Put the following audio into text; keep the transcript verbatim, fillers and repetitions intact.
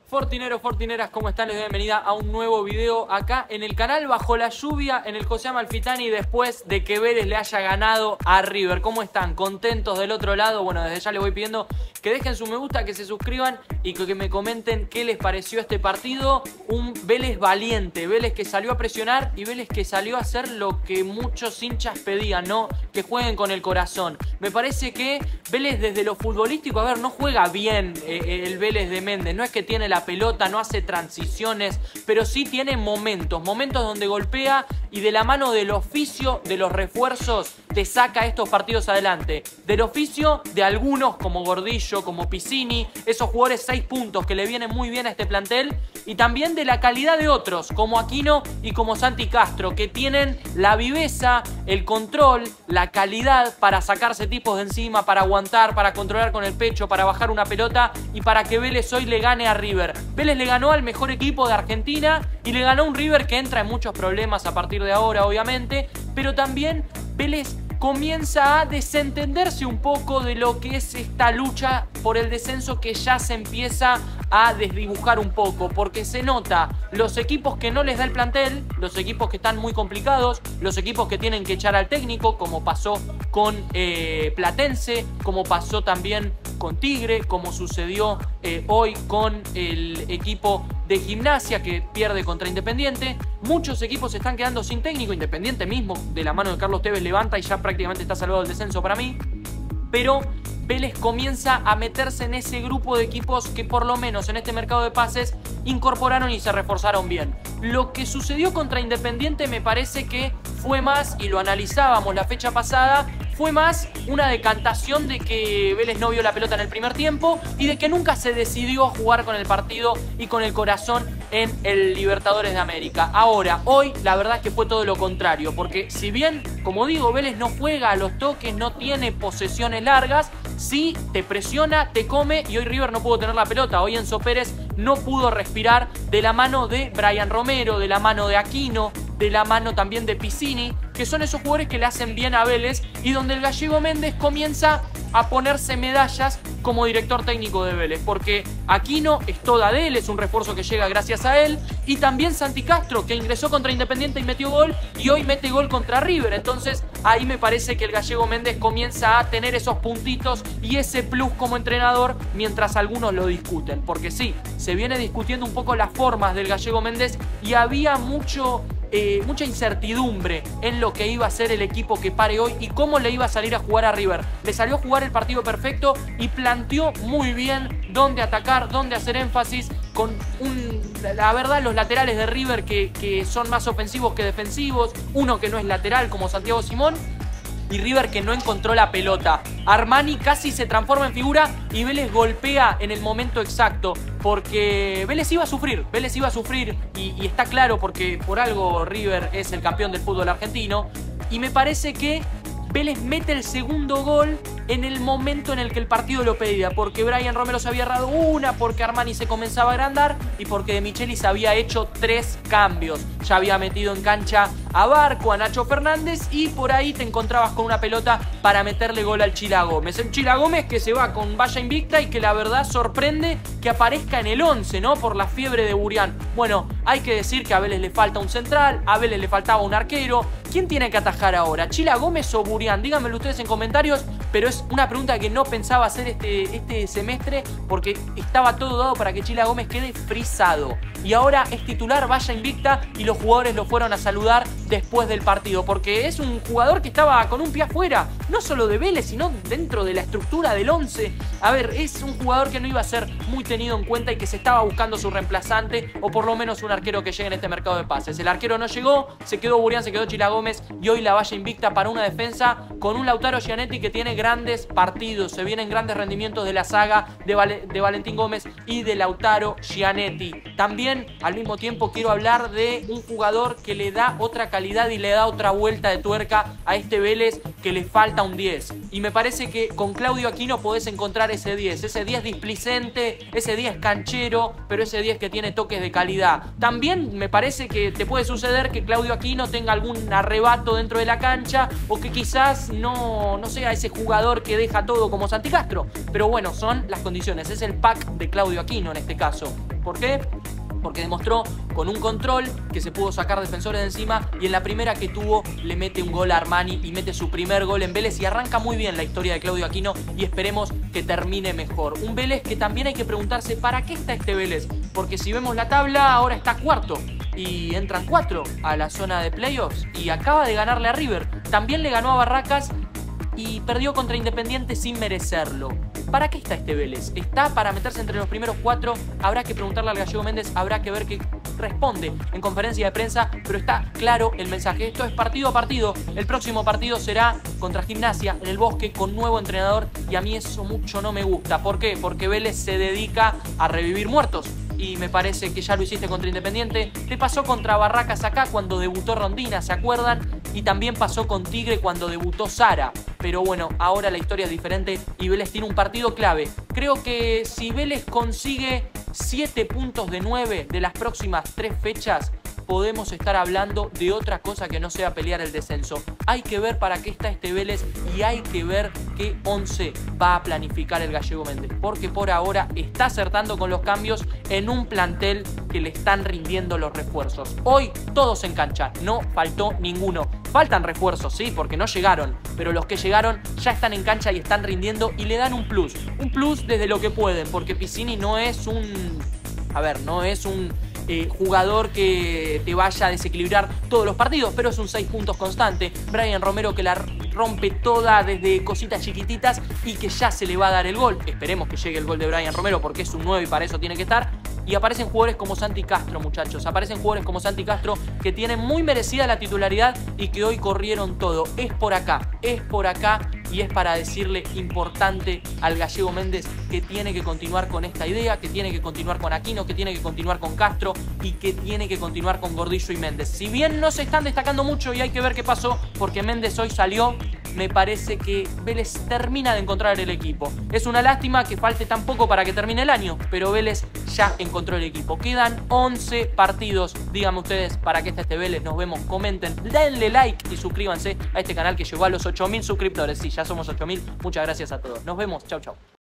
Fortineros, fortineras, ¿cómo están? Les doy bienvenida a un nuevo video acá en el canal Bajo la Lluvia en el José Amalfitani después de que Vélez le haya ganado a River. ¿Cómo están? ¿Contentos del otro lado? Bueno, desde ya les voy pidiendo que dejen su me gusta, que se suscriban y que me comenten qué les pareció este partido. Un Vélez valiente, Vélez que salió a presionar y Vélez que salió a hacer lo que muchos hinchas pedían, ¿no? Que jueguen con el corazón. Me parece que Vélez desde lo futbolístico, a ver, no juega bien eh, el Vélez de Méndez, no es que tiene la pelota, no hace transiciones, pero sí tiene momentos, momentos donde golpea y de la mano del oficio de los refuerzos te saca estos partidos adelante. Del oficio de algunos como Gordillo, como Piscini, esos jugadores seis puntos que le vienen muy bien a este plantel, y también de la calidad de otros como Aquino y como Santi Castro, que tienen la viveza, el control, la calidad para sacarse tipos de encima, para aguantar, para controlar con el pecho, para bajar una pelota y para que Vélez hoy le gane a River. Vélez le ganó al mejor equipo de Argentina y le ganó a un River que entra en muchos problemas a partir de ahora, obviamente, pero también Vélez comienza a desentenderse un poco de lo que es esta lucha por el descenso, que ya se empieza a desdibujar un poco, porque se nota los equipos que no les da el plantel, los equipos que están muy complicados, los equipos que tienen que echar al técnico, como pasó con eh, Platense, como pasó también con Tigre, como sucedió eh, hoy con el equipo de Gimnasia que pierde contra Independiente. Muchos equipos se están quedando sin técnico, Independiente mismo de la mano de Carlos Tevez levanta y ya prácticamente está salvado del descenso para mí, pero Vélez comienza a meterse en ese grupo de equipos que por lo menos en este mercado de pases incorporaron y se reforzaron bien. Lo que sucedió contra Independiente me parece que fue más, y lo analizábamos la fecha pasada, fue más una decantación de que Vélez no vio la pelota en el primer tiempo y de que nunca se decidió a jugar con el partido y con el corazón en el Libertadores de América. Ahora, hoy la verdad es que fue todo lo contrario, porque si bien, como digo, Vélez no juega a los toques, no tiene posesiones largas, sí te presiona, te come, y hoy River no pudo tener la pelota. Hoy Enzo Pérez no pudo respirar de la mano de Brian Romero, de la mano de Aquino, de la mano también de Piscini, que son esos jugadores que le hacen bien a Vélez y donde el gallego Méndez comienza a ponerse medallas como director técnico de Vélez, porque Aquino es toda de él, es un refuerzo que llega gracias a él, y también Santi Castro, que ingresó contra Independiente y metió gol, y hoy mete gol contra River. Entonces ahí me parece que el gallego Méndez comienza a tener esos puntitos y ese plus como entrenador, mientras algunos lo discuten, porque sí, se viene discutiendo un poco las formas del gallego Méndez y había mucho... Eh, mucha incertidumbre en lo que iba a ser el equipo que pare hoy y cómo le iba a salir a jugar a River. Le salió a jugar el partido perfecto y planteó muy bien dónde atacar, dónde hacer énfasis, con un, la verdad, los laterales de River que, que son más ofensivos que defensivos, uno que no es lateral como Santiago Simón, y River que no encontró la pelota. Armani casi se transforma en figura y Vélez golpea en el momento exacto, porque Vélez iba a sufrir, Vélez iba a sufrir y, y está claro, porque por algo River es el campeón del fútbol argentino, y me parece que Vélez mete el segundo gol en el momento en el que el partido lo pedía, porque Brian Romero se había errado una, porque Armani se comenzaba a agrandar y porque De Michelis había hecho tres cambios. Ya había metido en cancha a Barco, a Nacho Fernández, y por ahí te encontrabas con una pelota para meterle gol al Chila Gómez. El Chila Gómez que se va con valla invicta y que la verdad sorprende que aparezca en el once, ¿no? Por la fiebre de Burián. Bueno, hay que decir que a Vélez le falta un central, a Vélez le faltaba un arquero. ¿Quién tiene que atajar ahora? ¿Chila Gómez o Burián? Díganmelo ustedes en comentarios, pero es una pregunta que no pensaba hacer este, este semestre, porque estaba todo dado para que Chila Gómez quede frisado. Y ahora es titular, vaya invicta, y los jugadores lo fueron a saludar después del partido, porque es un jugador que estaba con un pie afuera, no solo de Vélez, sino dentro de la estructura del once. A ver, es un jugador que no iba a ser muy tenido en cuenta y que se estaba buscando su reemplazante, o por lo menos un arquero que llegue en este mercado de pases. El arquero no llegó, se quedó Burián, se quedó Chila Gómez, y hoy la valla invicta para una defensa con un Lautaro Gianetti que tiene grandes partidos. Se vienen grandes rendimientos de la saga de, Val de Valentín Gómez y de Lautaro Gianetti. También al mismo tiempo quiero hablar de un jugador que le da otra calidad y le da otra vuelta de tuerca a este Vélez, que le falta un diez, y me parece que con Claudio Aquino podés encontrar ese diez, ese diez displicente, ese diez canchero, pero ese diez que tiene toques de calidad. También me parece que te puede suceder que Claudio Aquino tenga algún arrebato dentro de la cancha, o que quizás no, no sea ese jugador que deja todo como Santi Castro, pero bueno, son las condiciones, es el pack de Claudio Aquino en este caso. ¿Por qué? Porque demostró con un control que se pudo sacar defensores de encima y en la primera que tuvo le mete un gol a Armani y mete su primer gol en Vélez y arranca muy bien la historia de Claudio Aquino y esperemos que termine mejor. Un Vélez que también hay que preguntarse ¿para qué está este Vélez? Porque si vemos la tabla ahora está cuarto y entran cuatro a la zona de playoffs y acaba de ganarle a River. También le ganó a Barracas y perdió contra Independiente sin merecerlo. ¿Para qué está este Vélez? ¿Está para meterse entre los primeros cuatro? Habrá que preguntarle al Gallego Méndez, habrá que ver qué responde en conferencia de prensa, pero está claro el mensaje. Esto es partido a partido. El próximo partido será contra Gimnasia en el Bosque con nuevo entrenador y a mí eso mucho no me gusta. ¿Por qué? Porque Vélez se dedica a revivir muertos. Y me parece que ya lo hiciste contra Independiente. Te pasó contra Barracas acá cuando debutó Rondina, ¿se acuerdan? Y también pasó con Tigre cuando debutó Sara. Pero bueno, ahora la historia es diferente y Vélez tiene un partido clave. Creo que si Vélez consigue siete puntos de nueve de las próximas tres fechas, podemos estar hablando de otra cosa que no sea pelear el descenso. Hay que ver para qué está este Vélez y hay que ver qué once va a planificar el Gallego Méndez. Porque por ahora está acertando con los cambios en un plantel que le están rindiendo los refuerzos. Hoy todos en cancha, no faltó ninguno. Faltan refuerzos, sí, porque no llegaron. Pero los que llegaron ya están en cancha y están rindiendo y le dan un plus. Un plus desde lo que pueden, porque Piscini no es un... A ver, no es un... Eh, jugador que te vaya a desequilibrar todos los partidos, pero es un seis puntos constante. Brian Romero que la rompe toda desde cositas chiquititas y que ya se le va a dar el gol. Esperemos que llegue el gol de Brian Romero porque es un nueve y para eso tiene que estar. Y aparecen jugadores como Santi Castro, muchachos. Aparecen jugadores como Santi Castro que tienen muy merecida la titularidad y que hoy corrieron todo. Es por acá, es por acá. Y es para decirle importante al Gallego Méndez que tiene que continuar con esta idea, que tiene que continuar con Aquino, que tiene que continuar con Castro y que tiene que continuar con Gordillo y Méndez. Si bien no se están destacando mucho y hay que ver qué pasó porque Méndez hoy salió, me parece que Vélez termina de encontrar el equipo. Es una lástima que falte tan poco para que termine el año, pero Vélez ya encontró el equipo. Quedan once partidos. Díganme ustedes para qué está este Vélez. Nos vemos, comenten, denle like y suscríbanse a este canal que llegó a los ocho mil suscriptores. Sí, ya somos ocho mil. Muchas gracias a todos. Nos vemos. Chau, chau.